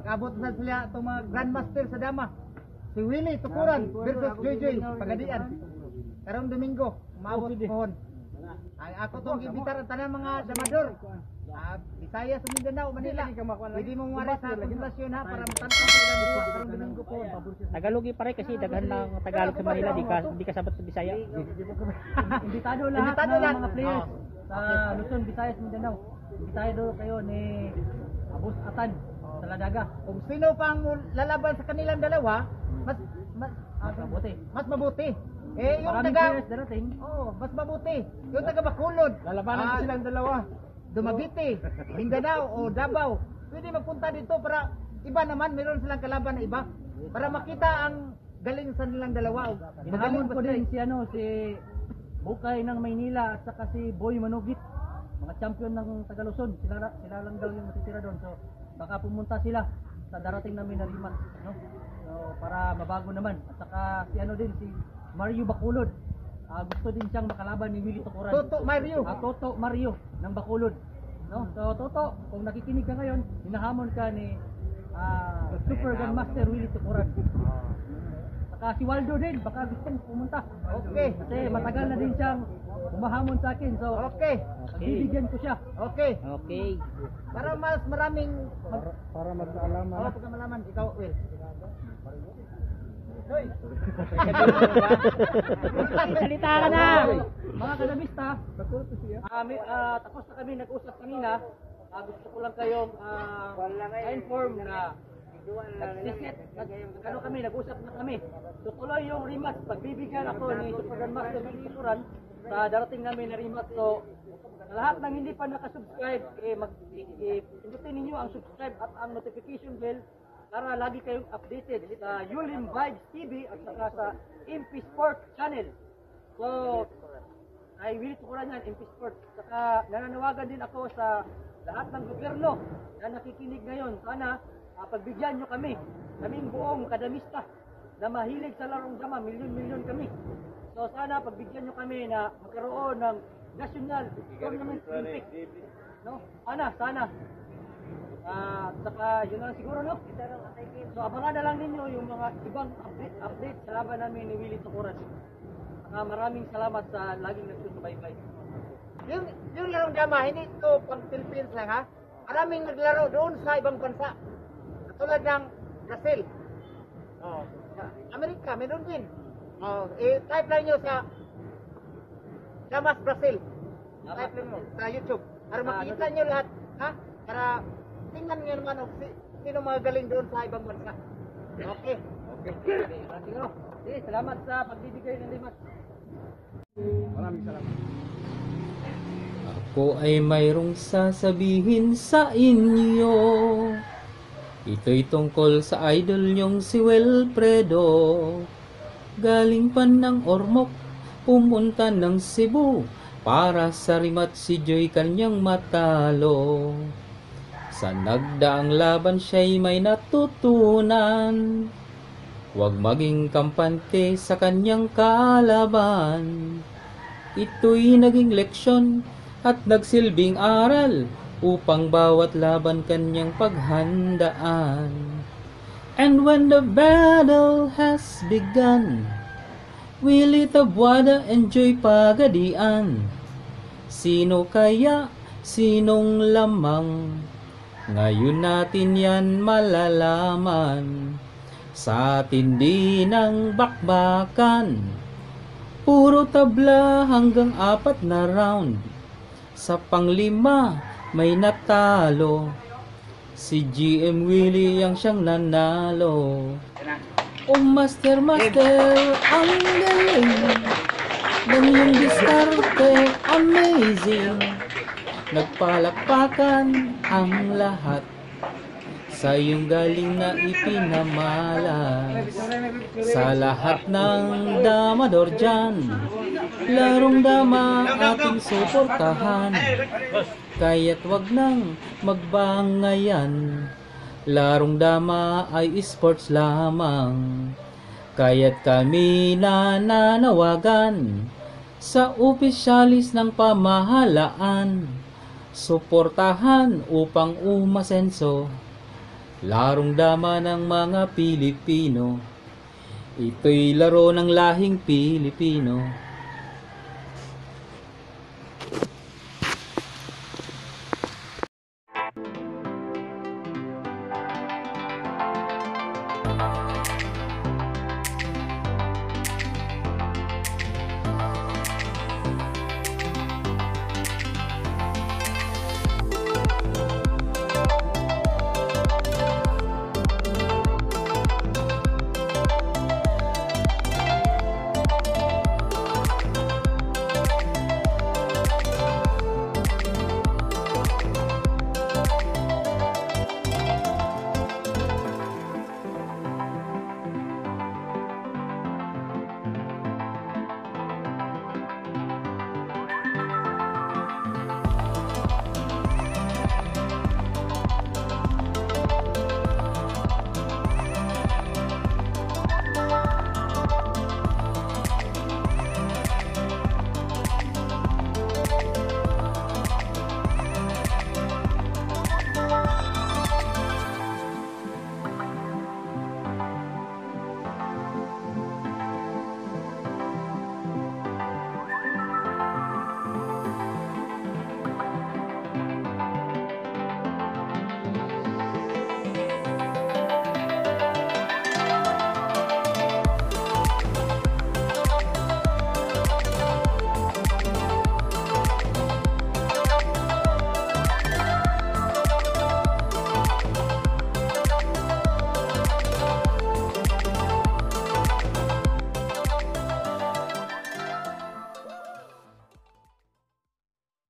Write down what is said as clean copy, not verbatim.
mag-abot na sila itong mga Grandmaster sa Dama. Si Willie Tukuran versus Joy Pagadian. Karong Domingo, maabot pohon. Ay ako tong ibitar ang tanan mga damador. Bisaya sa Mindanao, Manila. Pwede mong wari sa konsultasyon ha para matanaw sa ilang buwa karong Domingo pohon. Tagalogi pare kasi daghan ng Tagalog sa Manila, di ka sabot sa Bisaya. Imbitado lahat ng mga players sa Luzon, Visayas, Mindanao. Imbitado kayo ni Abus Atan sa Ladaga. Kung sino pang lalaban sa kanilang dalawa, mas mabuti. Eh yung Maraming taga players darating. mas mabuti. Yung taga Bacolod, Lalabanan ko silang dalawa. Dumaguete, Mindanao o Davao. Pwede magpunta dito para iba naman, meron silang kalaban na iba para makita ang galing sa nilang dalawa. Hinahamon ko din si Bukay ng Maynila at saka si Boy Manugit, mga champion ng Tagaluzon. Sila lang daw yung matitira doon. So baka pumunta sila sa darating namin na rematch, no? So para mabago naman. At saka si Mario Bacolod. Gusto din siyang makalaban ni Willie Tukuran. Toto Mario ng Bacolod. No? So Toto, kung nakikinig ka ngayon, hinahamon ka ni Super Grandmaster Willie Tukuran. Saka si Waldo din, baka gustong pumunta. Okay. Kasi matagal na din siyang humahamon sa akin. So, Okay. bibigyan ko siya. Okay. Okay. Para mas maraming Para magkaalaman. pagkamalaman ikaw, Will. Salita ka na. Mga kanabista, tapos na kami nag-usap kanina. Gusto ko lang kayong inform na nag-usap na kami. So tuloy yung rematch. Pagbibigyan ako ni Super Grandmaster Willie Tukuran sa darating namin na rematch. So sa lahat ng hindi pa nakasubscribe, pindutin ninyo ang subscribe at ang notification bell para lagi kayong updated sa Yulin Vibes TV at saka sa MP Sport channel. So ay Willie Tukuran yan, MP Sport. Saka nananawagan din ako sa lahat ng gobyerno na nakikinig ngayon. Sana pagbigyan nyo kaming buong kadamista na mahilig sa larong dama, milyon-milyon kami. So sana pagbigyan nyo kami na magkaroon ng National Tournament Olympic. No? Sana. Saka yun lang siguro, no? So abangan na lang ninyo yung mga ibang update sa laban namin ni Willie Tukuran. Saka maraming salamat sa laging nagsusubaybay. Yung larong dama, hindi ito pang Philippines lang ha. Maraming naglaro doon sa ibang bansa. Tulad ng Brazil. Amerika, meron din. Type lang nyo sa Damas Brazil. Type lang nyo sa YouTube. Para makita nyo lahat. Ha? Para tingnan nyo naman sino mga galing doon sa ibang bansa. Okay. Sige, salamat sa pagbibigay ng limat. Maraming salamat. Ako ay mayroong sasabihin sa inyo. Ito'y tungkol sa idol niyong si Wilfredo. Galing pa ng Ormoc, pumunta ng Cebu para sa rematch si Joy kanyang matalo. Sa nagdaang laban siya'y may natutunan. Huwag maging kampante sa kanyang kalaban. Ito'y naging leksyon at nagsilbing aral upang bawat laban kanyang paghandaan. And when the battle has begun, Willie Tabuada and Joy Pagadian, sino kaya, sinong lamang? Ngayon natin yan malalaman. Sa tindi ng bakbakan, puro tabla hanggang 4 na round. Sa panglima, may natalo. Si GM Willie ang siyang nanalo. Oh master, ang galing ng iyong diskarte, amazing. Nagpalakpakan ang lahat sa iyong galing na ipinamalas. Sa lahat ng damador dyan, larong dama ating suportahan. Kaya't wag nang magbangayan, larong dama ay sports lamang. Kaya't kami nananawagan sa opisyalis ng pamahalaan, suportahan upang umasenso larong dama ng mga Pilipino. Ito'y laro ng lahing Pilipino.